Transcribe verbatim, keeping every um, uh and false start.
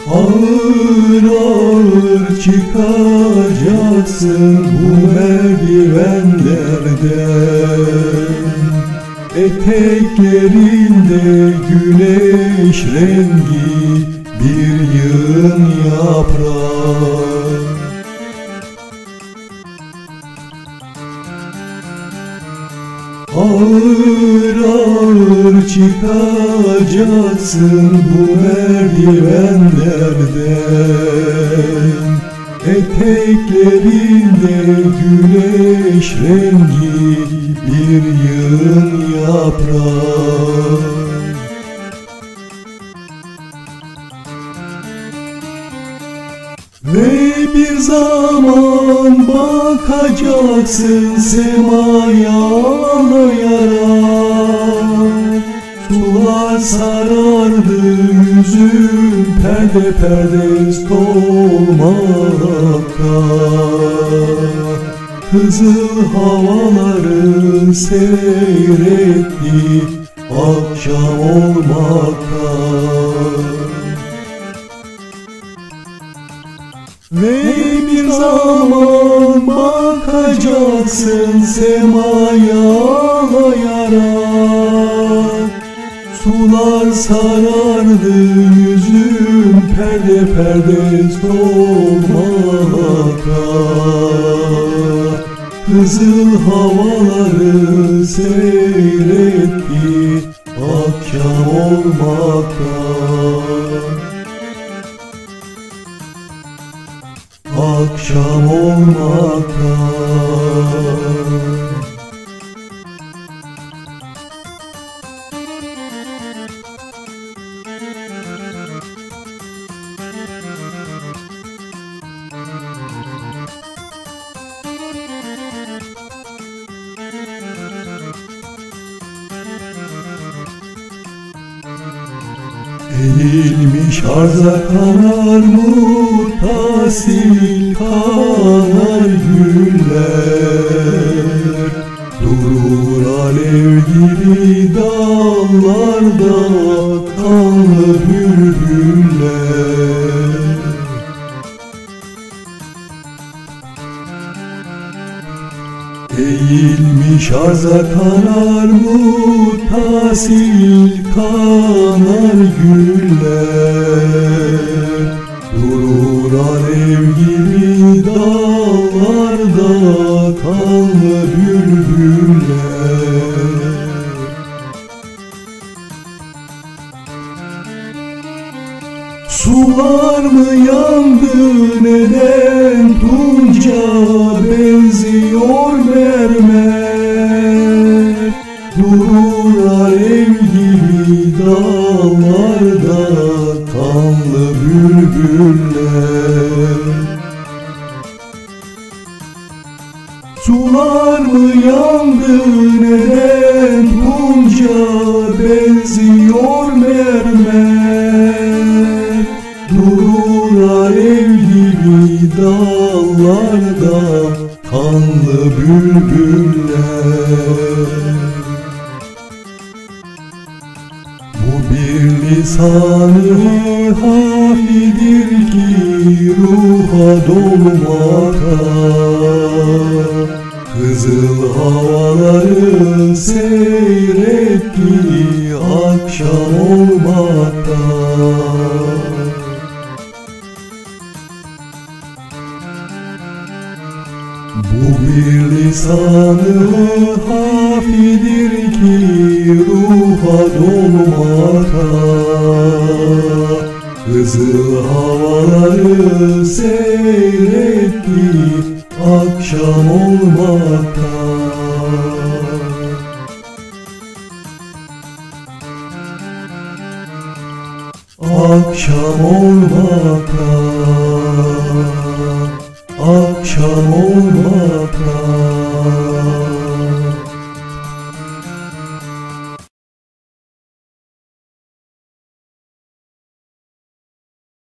Ağır ağır çıkacaksın bu merdivenlerden. Eteklerinde güneş rengi bir yığın yaprak. Ağır ağır çıkacaksın bu merdivenlerden. Eteklerinde güneş rengi bir yığın yaprak. Ve bir zaman bakacaksın semaya ağlayarak. Sular sarardı yüzün perde perde solmakta. Kızıl havaları seyretti akşam olmakta. Ve bir zaman bakacaksın semaya ağlayarak. Sular sarardı yüzün perde perde solmakta. Kızıl havaları seyretti akşam olmakta. Akşam olmakta. Eğilmiş arza kanar mutasil kanar güller. Durur alev gibi dallarda kanlı bülbüller. Eğilmiş arza kanar mutasil kanar güller. Durur alev gibi dallarda kanlı bülbüller. Sular mı yandı neden tunca benziyor mermer. Durur alev gibi dallarda kanlı bülbüller. Sular mı yandı neden tunca benziyor mermer. Durur alev gibi dallarda kanlı bülbüller. Bu bir lisan-ı halidir ki ruha dolmakta. Kızıl havaları seyretti akşam olmakta. Bu bir lisan-ı hafidir ki ruha dolmakta. Kızıl havaları seyretti akşam olmakta. Akşam olmakta. Akşam olmakta.